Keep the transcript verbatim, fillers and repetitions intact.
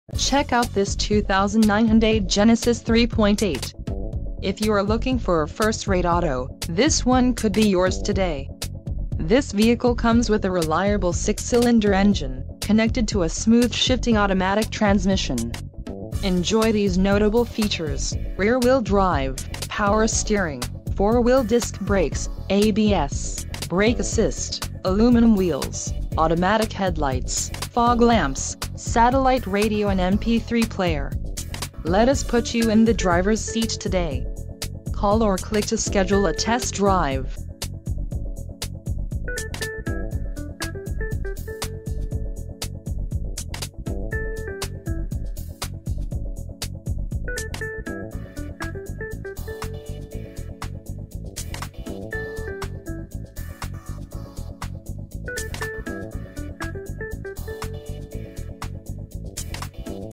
Check out this two thousand nine Hyundai Genesis three point eight. If you are looking for a first-rate auto, this one could be yours today. This vehicle comes with a reliable six-cylinder engine, connected to a smooth shifting automatic transmission. Enjoy these notable features: rear-wheel drive, power steering, four-wheel disc brakes, A B S, brake assist, aluminum wheels, automatic headlights, fog lamps, satellite radio and M P three player. Let us put you in the driver's seat today. Call or click to schedule a test drive.